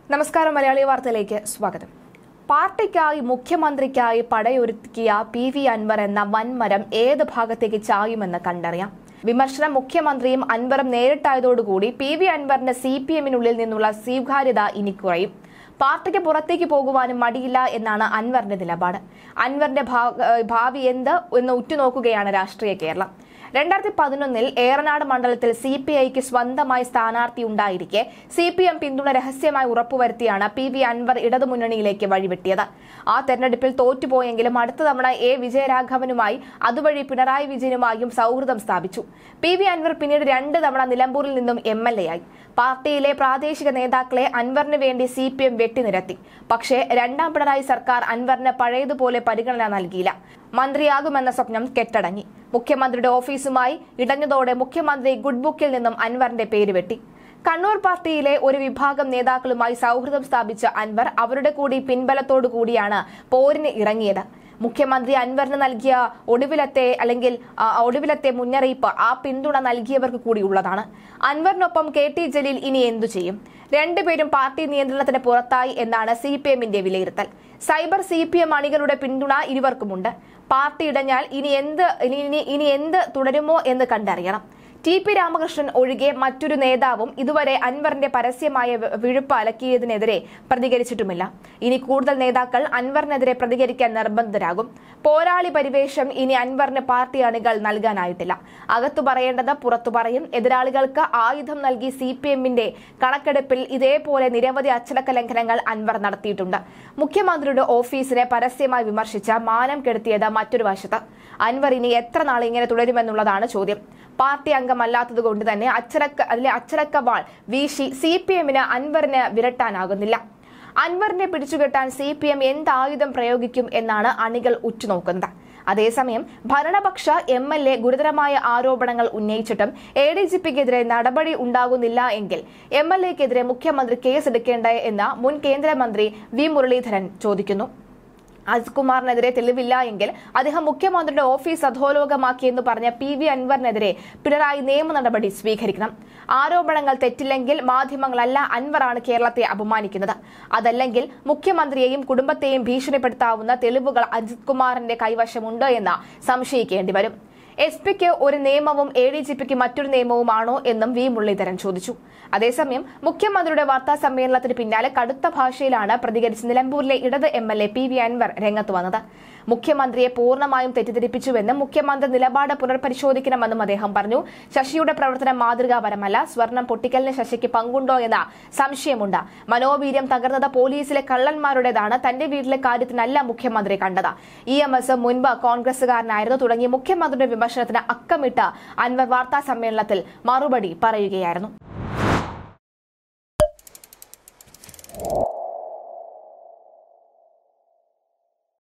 നമസ്കാരം. മലയാളി വാർത്തയിലേക്ക് സ്വാഗതം. പാർട്ടിക്കായി മുഖ്യമന്ത്രിക്കായി പടയൊരുക്കിയ പി.വി. അൻവർ എന്ന വൻമരം ഏത് ഭാഗത്തേക്ക് ചായുമെന്ന് കണ്ടറിയാം. വിമർശനം മുഖ്യമന്ത്രിയും അൻവറും നേരിട്ടായതോടുകൂടി പി.വി. അൻവറിന്റെ CPM-നുള്ളിൽ നിന്നുള്ള സ്വീകാര്യത ഇനി കുറയും. പാർട്ടിക്ക് പുറത്തേക്ക് പോകുവാനും മടിയില്ല എന്നാണ് അൻവറിന്റെ നിലപാട്. അൻവറിന്റെ ഭാവി എന്ത് എന്ന് ഉറ്റുനോക്കുകയാണ് രാഷ്ട്രീയ കേരളം. 2011 ഏറനാട് മണ്ഡലത്തിൽ CPIക്ക് സ്വന്തമായി സ്ഥാനാർത്ഥി ഉണ്ടായിരിക്കെ CPM പിന്തുണ രഹസ്യമായി ഉറപ്പുവരുത്തിയാണ് പി.വി. അൻവർ ഇടതുമുന്നണിയിലേക്ക് വഴിവെട്ടിയത്. ആ തെരഞ്ഞെടുപ്പിൽ തോറ്റുപോയെങ്കിലും അടുത്ത തവണ വിജയരാഘവനുമായി അതുവഴി പിണറായി വിജയനുമായും സൗഹൃദം സ്ഥാപിച്ചു. പി.വി. അൻവർ പിന്നീട് 2 തവണ നിലമ്പൂരിൽ നിന്നും MLA ആയി. പാർട്ടിയിലെ പ്രാദേശിക നേതാക്കളെ അൻവറിന് വേണ്ടി CPM വെട്ടിനിരത്തി. പക്ഷേ രണ്ടാം പിണറായി സർക്കാർ അൻവറിന് പഴയതുപോലെ പരിഗണന നൽകിയില്ല. മന്ത്രിയാകുമെന്ന സ്വപ്നം കെട്ടടങ്ങി. മുഖ്യമന്ത്രിയുടെ ഓഫീസുമായി ഇടഞ്ഞതോടെ മുഖ്യമന്ത്രി ഗുഡ് ബുക്കിൽ നിന്നും അൻവറിന്റെ പേര് വെട്ടി. കണ്ണൂർ പാർട്ടിയിലെ ഒരു വിഭാഗം നേതാക്കളുമായി സൗഹൃദം സ്ഥാപിച്ച അൻവർ അവരുടെ കൂടി പിൻബലത്തോടു കൂടിയാണ് പോരിന് ഇറങ്ങിയത്. മുഖ്യമന്ത്രി അൻവറിന് നൽകിയ ഒടുവിലത്തെ മുന്നറിയിപ്പ് ആ പിന്തുണ നൽകിയവർക്ക് കൂടി ഉള്ളതാണ്. അൻവറിനൊപ്പം KT ജലീൽ ഇനി എന്തു ചെയ്യും? രണ്ടുപേരും പാർട്ടി നിയന്ത്രണത്തിന് പുറത്തായി എന്നാണ് CPM-ന്റെ വിലയിരുത്തൽ. സൈബർ CPM അണികളുടെ പിന്തുണ ഇരുവർക്കുമുണ്ട്. പാർട്ടി ഇടഞ്ഞാൽ ഇനി എന്ത് തുടരുമോ എന്ന് കണ്ടറിയണം. TP രാമകൃഷ്ണൻ ഒഴികെ മറ്റൊരു നേതാവും ഇതുവരെ അൻവറിന്റെ പരസ്യമായ വിഴുപ്പ് അലക്കിയതിനെതിരെ പ്രതികരിച്ചിട്ടുമില്ല. ഇനി കൂടുതൽ നേതാക്കൾ അൻവറിനെതിരെ പ്രതികരിക്കാൻ നിർബന്ധിതരാകും. പോരാളി പരിവേഷം ഇനി അൻവറിന് പാർട്ടി അണികൾ നൽകാനായിട്ടില്ല. അകത്തു പറയേണ്ടത് പുറത്തു പറയും. എതിരാളികൾക്ക് ആയുധം നൽകി CPM-ന്റെ കണക്കെടുപ്പിൽ ഇതേപോലെ നിരവധി അച്ചടക്ക ലംഘനങ്ങൾ അൻവർ നടത്തിയിട്ടുണ്ട്. മുഖ്യമന്ത്രിയുടെ ഓഫീസിനെ പരസ്യമായി വിമർശിച്ച മാനം കെടുത്തിയത് മറ്റൊരു വശത്ത്. അൻവർ ഇനി എത്ര നാൾ ഇങ്ങനെ തുടരുമെന്നുള്ളതാണ് ചോദ്യം. പാർട്ടി അംഗമല്ലാത്തതുകൊണ്ട് തന്നെ അച്ചടക്ക വാൾ വീശി CPM-ന് അൻവറിന് വിരട്ടാനാകുന്നില്ല. അൻവറിനെ പിടിച്ചുകെട്ടാൻ CPM എന്ത് ആയുധം പ്രയോഗിക്കും എന്നാണ് അണികൾ ഉറ്റുനോക്കുന്നത്. അതേസമയം ഭരണപക്ഷ MLA ഗുരുതരമായ ആരോപണങ്ങൾ ഉന്നയിച്ചിട്ടും ADGP-ക്കെതിരെ നടപടി ഉണ്ടാകുന്നില്ല എങ്കിൽ MLA-ക്കെതിരെ മുഖ്യമന്ത്രി കേസെടുക്കേണ്ടേ എന്ന് മുൻ കേന്ദ്രമന്ത്രി V. മുരളീധരൻ ചോദിക്കുന്നു. അജിത്കുമാറിനെതിരെ തെളിവില്ല എങ്കിൽ അദ്ദേഹം മുഖ്യമന്ത്രിയുടെ ഓഫീസ് അധോലോകമാക്കിയെന്ന് പറഞ്ഞ പി.വി. അൻവറിനെതിരെ പിണറായി നിയമ നടപടി സ്വീകരിക്കണം. ആരോപണങ്ങൾ തെറ്റില്ലെങ്കിൽ മാധ്യമങ്ങളല്ല അൻവറാണ് കേരളത്തെ അപമാനിക്കുന്നത്. അതല്ലെങ്കിൽ മുഖ്യമന്ത്രിയെയും കുടുംബത്തെയും ഭീഷണിപ്പെടുത്താവുന്ന തെളിവുകൾ അജിത്കുമാറിന്റെ കൈവശമുണ്ട് എന്ന് സംശയിക്കേണ്ടി വരും. SP-ക്ക് ഒരു നിയമവും ADGP-ക്ക് മറ്റൊരു നിയമവുമാണോ എന്നും V. മുരളീധരൻ ചോദിച്ചു. അതേസമയം മുഖ്യമന്ത്രിയുടെ വാർത്താ സമ്മേളനത്തിന് പിന്നാലെ കടുത്ത ഭാഷയിലാണ് പ്രതികരിച്ച് നിലമ്പൂരിലെ ഇടത് MLA പി.വി. അൻവർ രംഗത്ത് വന്നത്. മുഖ്യമന്ത്രിയെ പൂർണ്ണമായും തെറ്റിദ്ധരിപ്പിച്ചുവെന്നും മുഖ്യമന്ത്രി നിലപാട് പുനർപരിശോധിക്കണമെന്നും അദ്ദേഹം പറഞ്ഞു. ശശിയുടെ പ്രവർത്തനം മാതൃകാപരമല്ല. സ്വർണം പൊട്ടിക്കലിന് ശശിക്ക് പങ്കുണ്ടോ എന്ന സംശയമുണ്ട്. മനോവീര്യം തകർന്നത് പോലീസിലെ കള്ളന്മാരുടേതാണ്. തന്റെ വീട്ടിലെ കാര്യത്തിനല്ല മുഖ്യമന്ത്രി കണ്ടത്. EMS മുൻപ് കോൺഗ്രസുകാരനായിരുന്നു തുടങ്ങി മുഖ്യമന്ത്രിയുടെ വിമർശനത്തിന് അക്കമിട്ട് അൻവർ വാർത്താ സമ്മേളനത്തിൽ മറുപടി പറയുകയായിരുന്നു.